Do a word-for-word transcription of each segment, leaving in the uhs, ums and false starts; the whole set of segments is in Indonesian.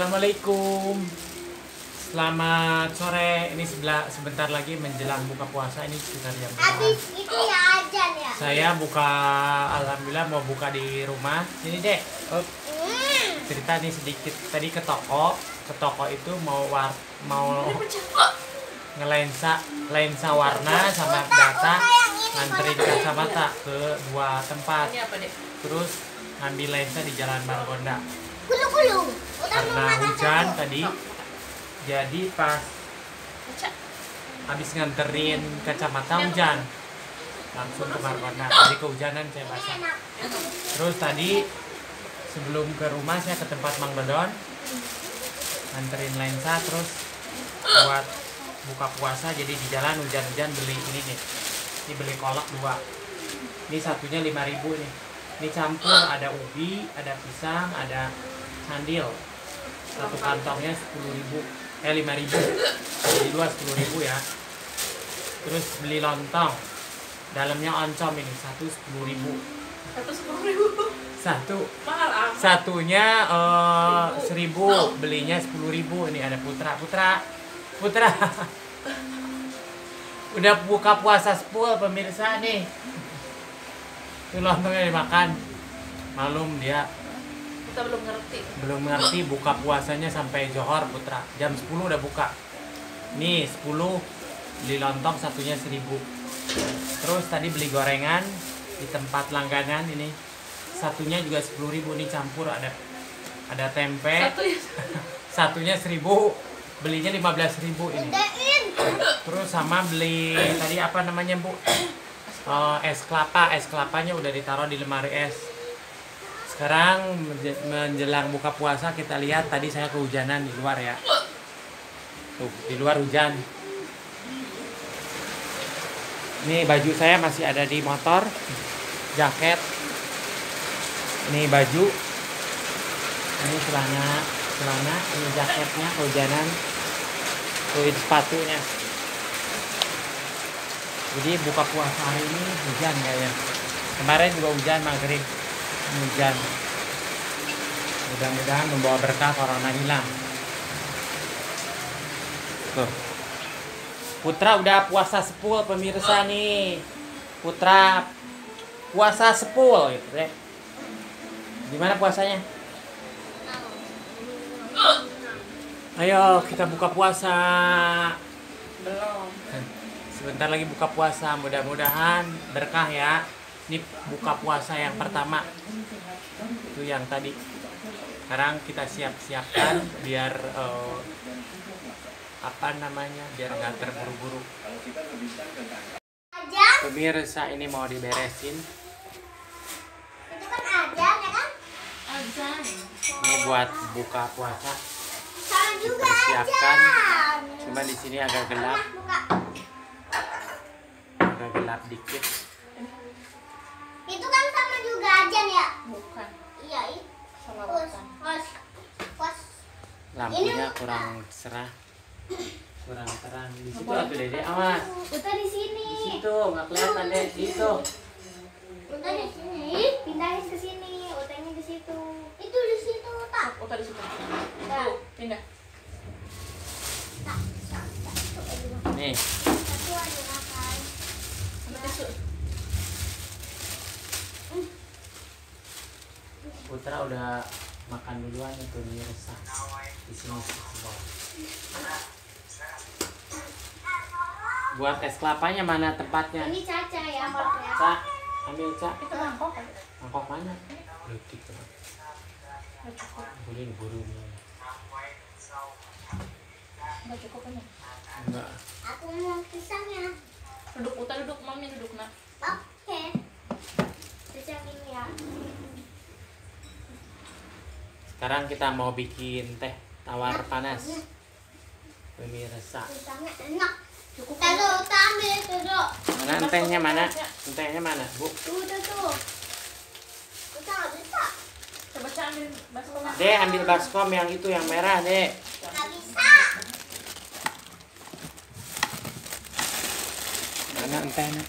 Assalamualaikum. Selamat sore. Ini sebelah sebentar lagi menjelang buka puasa, ini sekitar jam berapa? Habis itu ya ajan ya. Saya buka, alhamdulillah mau buka di rumah. Ini Dek. Oh, Hmm. cerita nih sedikit. Tadi ke toko, ke toko itu mau war, mau ngelensa, lensa warna sama data, nganterin kacamata ke dua tempat. Ini apa, Dek? Terus ngambil lensa di Jalan Margonda. Gulung-gulung. Karena hujan tadi, jadi pas Baca. habis nganterin kacamata hujan, langsung ke Margonda. Jadi kehujanan saya basah. Terus tadi sebelum ke rumah saya ke tempat Mang Dodon, nganterin lensa, terus buat buka puasa. Jadi di jalan hujan-hujan beli ini nih, ini beli kolak dua. Ini satunya lima ribu nih. Ini campur, ada ubi, ada pisang, ada sandil. Satu kantongnya sepuluh ribu, eh lima ribu. Jadi dua sepuluh ribu ya. Terus beli lontong, dalamnya oncom ini, satu sepuluh ribu. Satu sepuluh ribu. Satu, Mahal amat. satunya eh, seribu, belinya sepuluh ribu. Ini ada Putra, Putra, Putra. Udah buka puasa sepul pemirsa nih. Itu lontongnya dimakan. Malum dia Kita belum ngerti. belum ngerti buka puasanya sampai Johor Putra. Jam sepuluh udah buka. Nih sepuluh beli lontong, satunya seribu. Terus tadi beli gorengan di tempat langganan ini, satunya juga sepuluh ribu. Nih campur, ada ada tempe. Satu ya. Satunya seribu, belinya lima belas ribu ini. Gedein. Terus sama beli tadi apa namanya Bu? Eh, es kelapa, es kelapanya udah ditaruh di lemari es. Sekarang menje- menjelang buka puasa, kita lihat tadi saya kehujanan di luar ya. Tuh, di luar hujan. Ini baju saya masih ada di motor, jaket. Ini baju. Ini celana, celana, ini jaketnya kehujanan. Tuh, ini sepatunya. Jadi buka puasa hari ini hujan kayaknya. Kemarin juga hujan maghrib, hujan. Mudah-mudahan membawa berkah, corona hilang. Tuh. Putra udah puasa sepul pemirsa nih. Putra puasa sepul gitu deh. Gimana puasanya? Ayo kita buka puasa. Belum. Sebentar lagi buka puasa, mudah-mudahan berkah ya. Ini buka puasa yang pertama. Itu yang tadi. Sekarang kita siap-siapkan biar eh, apa namanya? Biar nggak terburu-buru. Ajan. Pemirsa, ini mau diberesin. Itu kan ajan ya kan? Azan. Ini buat buka puasa. Sama juga Dipersiapkan. ajan. Cuma di sini agak gelap, Buka. agak gelap dikit. Itu kan sama juga ajan ya? Bukan. Iya, itu. Sama Pos, bukan. pos, pos. Lampunya kurang cerah, kurang terang. Di situ atuh Dede, awas. Udah di sini. Di situ nggak kelihatan deh, di situ. Udah di sini. Pindahin ke sini. Utangnya di situ. Itu di situ tak. Oh, tadi situ. Tak. Tuh, pindah. Tak. Tak. Tak. Nih, Satu aja makan. Ambil tisu. Putra udah makan duluan itu pemirsa. Di sini semua. Buat es kelapanya mana tempatnya? Ini Caca ya mangkoknya. Cak, ambil Cak. Itu mangkok kan? Mangkok mana? Letik. Nggak cukup. Boleh burunya. Nggak cukup ini. Enggak. Aku mau pisangnya. Duduk, Uta duduk, Mami duduk, nak. Oke. Pisang ini ya. Sekarang kita mau bikin teh tawar panas. Pemirsa. Pisangnya enak. Cukup. Taruh, kita ambil tuh. Mana tehnya mana? Tehnya mana, Bu? Udah tuh. Kita nggak bisa. Coba Ca ambil baskom. Nak. Dek, ambil baskom yang itu yang merah, Dek. Nggak bisa. Mana entahnya?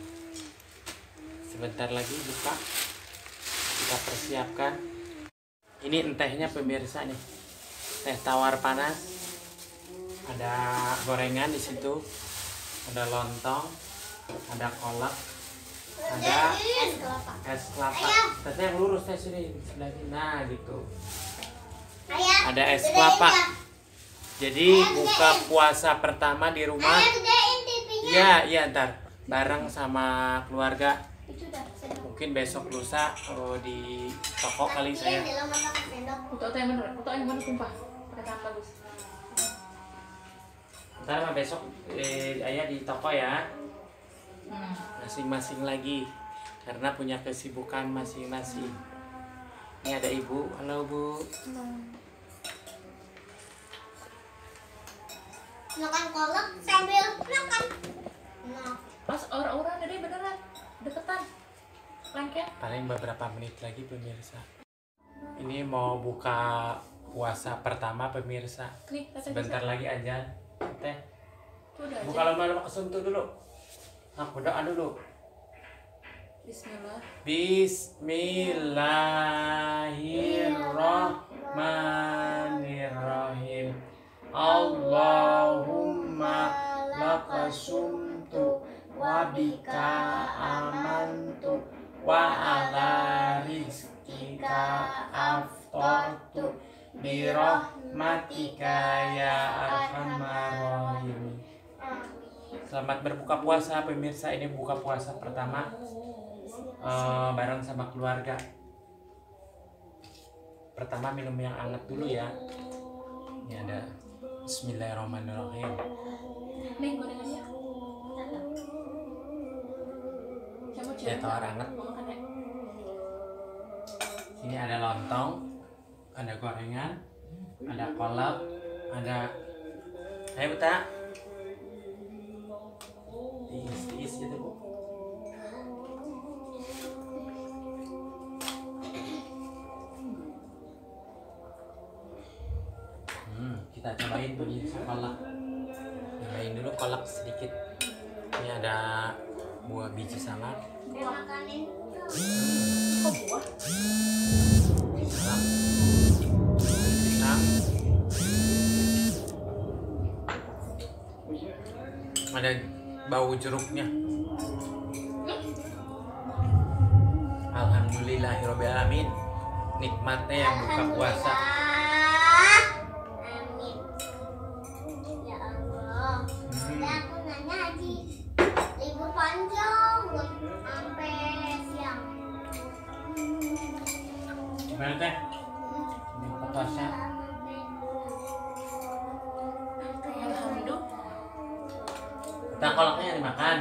Sebentar lagi buka. Kita persiapkan. Ini entehnya pemirsa nih, teh tawar panas, ada gorengan di situ, ada lontong, ada kolak, ada Es kelapa. es kelapa. Tesnya yang lurus teh sini sebelah sini. Nah gitu. Ayah. Ada es gedein kelapa. ya. Jadi buka puasa pertama di rumah. Ayah gedein pipinya. Iya iya ntar bareng sama keluarga. Itu udah sendok. Mungkin besok lusa oh, di toko kali saya. Di dalam masak sendok. Untuk yang bener, untuk yang bener tumpah. Pakai tangan bagus. Ntar mah besok eh, ayah di toko ya. Hmm. Masing-masing lagi karena punya kesibukan masing-masing. Ini ada ibu, halo bu. Makan kolak sambil makan. Nah, Mas orang-orang dari beneran deketan. Lengket. Paling beberapa menit lagi pemirsa. Ini mau buka puasa pertama pemirsa. Nih, kata Sebentar lagi aja. Teh, Tuh udah buka aja. lomba-lomba kesuntu dulu. Nah, berdoa dulu. Bismillah. Bismillahirrahmanirrahim. Allahumma lakasumtu wa bika amantu wa ala rizkika aftartu birahmatika ya arhamar rahimin. Selamat berbuka puasa pemirsa, ini buka puasa pertama uh, bareng sama keluarga. Pertama minum yang hangat dulu ya. Ini ada Bismillahirrahmanirrahim. Nih, gorengannya. Kamu Ya tawar hangat. makan ya. Ini ada lontong, ada gorengan, ada kolak, ada ayo buta. Tiis, tiis gitu bu. Hmm, kita cobain pemirsa kolak. Cobain dulu kolak sedikit. Ini ada buah biji salak. dia makanin. Kok buah? Pisang. Pisang. Ada bau jeruknya. Alhamdulillahirobbilalamin. Nikmatnya yang buka puasa. Alhamdulillah. Amin. Ya Allah. Hmm. Ya aku nanya Haji. Libur panjang buat sampai siang. Gimana teh? Ini buka puasa. Alhamdulillah. Kita kolaknya dimakan.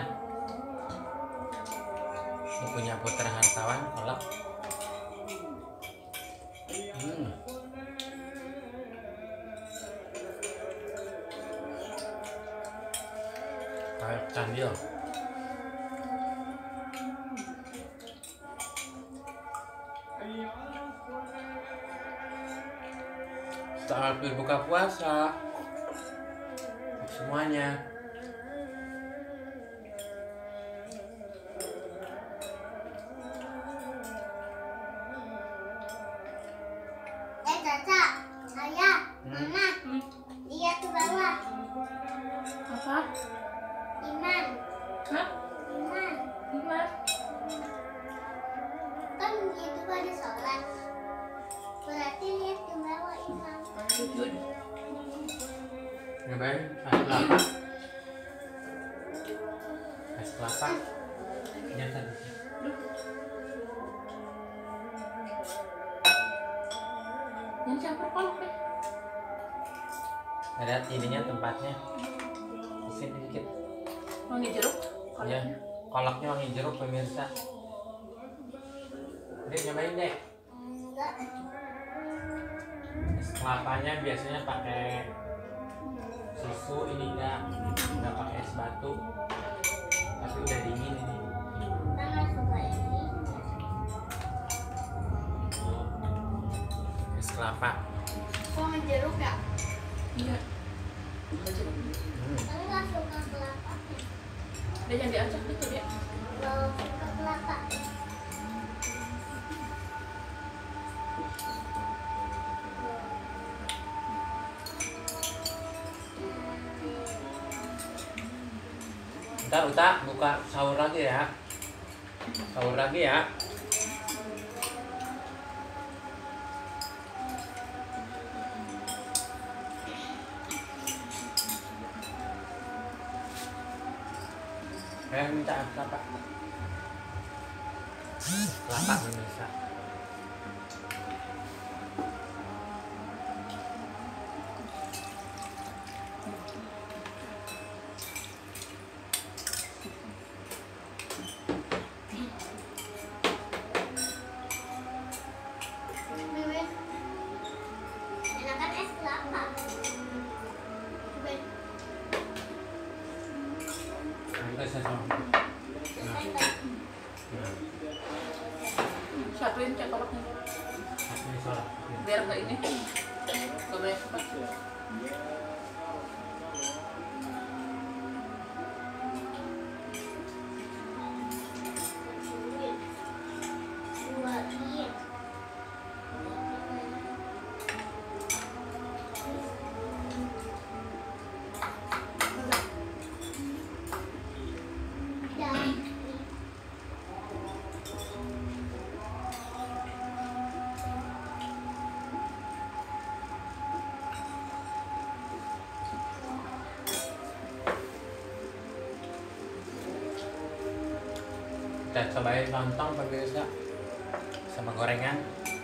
Ini punya Putra Hartawan kolak. Hmm. Kayak candil. Saat berbuka puasa untuk semuanya. Eh Caca, Ayah, Hmm. Mama, Hmm. lihat ke bawah. Apa? Iman, Hah? Iman. Iman. Kan itu pada sholat. Berarti lihat ke bawah Imam. Sujud. Nyobain es kelapa. Es kelapa. Nyata. Yang campur kolak deh. Lihat ininya tempatnya. Sini dikit. Wangi jeruk. Ya, Kolaknya. kolaknya wangi jeruk pemirsa. Dek nyobain deh. Enggak. Es kelapanya biasanya pakai susu, ini enggak enggak pakai es batu. Tapi udah dingin ini. Mama suka ini. Es kelapa. Wangi jeruk ya? Iya. Ada jeruk. Hmm. Enggak suka kelapa. Dia jangan diacak gitu dia. Kalau suka kelapa. Ntar Uta buka sahur lagi ya. Sahur lagi ya. Eh minta apa? Kelapa Indonesia. Bebek. Enakan es kelapa. Bebek. Nanti saya sama. Satuin cek kolaknya. Ini salah. Biar nggak ini. Nggak banyak cepat. Dua iya. Dan Kita cobain lontong pemirsa sama gorengan.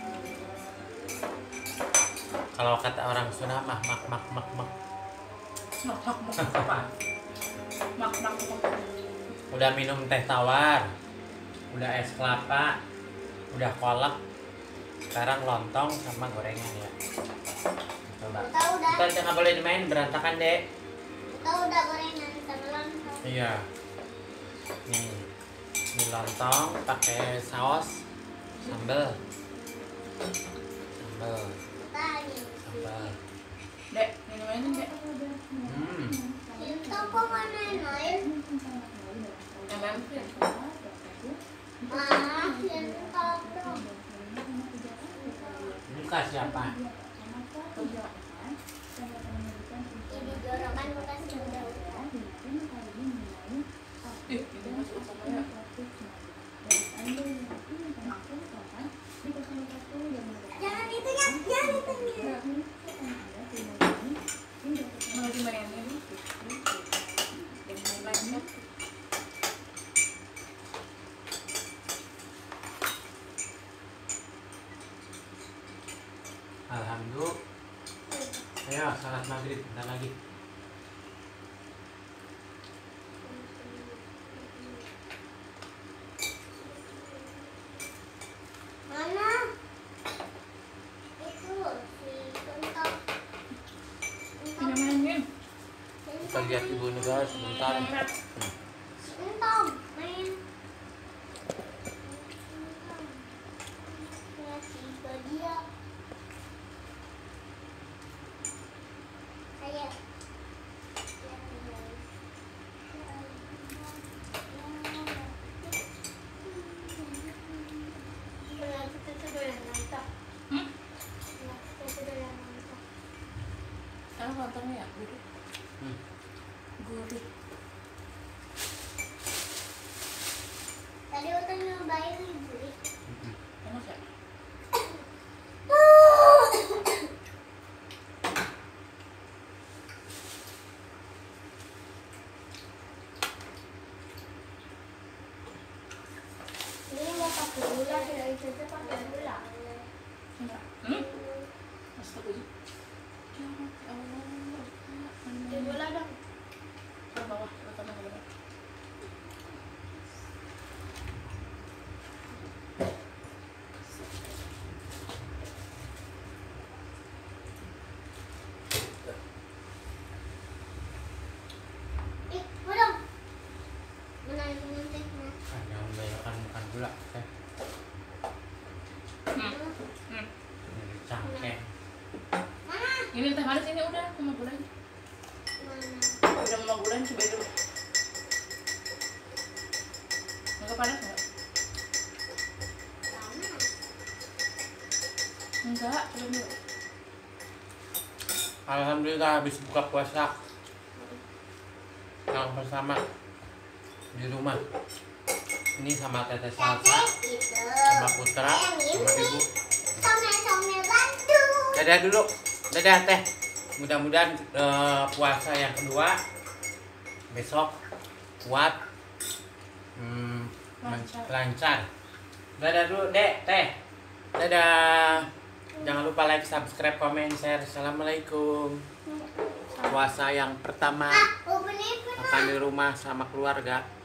Kalau kata orang Sunda mah mak mak mak mak. Mak mak mak apa? Mak mak mak. Udah minum teh tawar, udah es kelapa, udah kolak, sekarang lontong sama gorengan ya. Coba. tahu udah. Kita jangan boleh dimain berantakan dek. Tahu udah gorengan sama lontong. Iya. Nih, ini lontong pakai saus sambal, sambal, Tadi. sambal. Dek, minum ini dek. Hmm. Itu kok mana main? M M P. Ah, yang kalau Ini kah siapa? ini jorokan bekas udah. Ih, ini masuk apa ya? Jangan itu ya, jangan itu ya. Mau dimainin. Lainnya. Alhamdulillah. Ayo salat maghrib bentar lagi. Mana? Itu si kentang. Minum mainin. Kita lihat ibu negara sebentar. Kentang, main. Ya si dia. Saya. Hmm? Sekarang lontongnya ya, gurih. Hmm. Gurih. Tadi utang nyobain gurih. Enak ya? Ini mau pakai gula, tidak bisa pakai gula. Enggak. Hmm? Astagfirullah. Ya Allah. Pakai gula dong. Ke bawah, ke bawah, ke bawah. Eh, bodong. Mana itu nanti? Ah, jangan banyakkan makan gula. Eh, Hmm. Hmm. ini cangkeh. Mana? Ini teh manis ini udah sama gulanya. Mana? Udah sama gulanya cobain dulu. Enggak panas enggak? Mana? Enggak, cobain dulu. Alhamdulillah habis buka puasa yang bersama. di rumah. Ini sama Teteh Salsa, sama Putra, sama Ibu. Dadah dulu, dadah Teh. Mudah-mudahan uh, puasa yang kedua besok kuat, hmm, Lancar. lancar. Dadah dulu Dek, Teh. Dadah. Jangan lupa like, subscribe, komen, share. Assalamualaikum. Puasa yang pertama makan di rumah sama keluarga.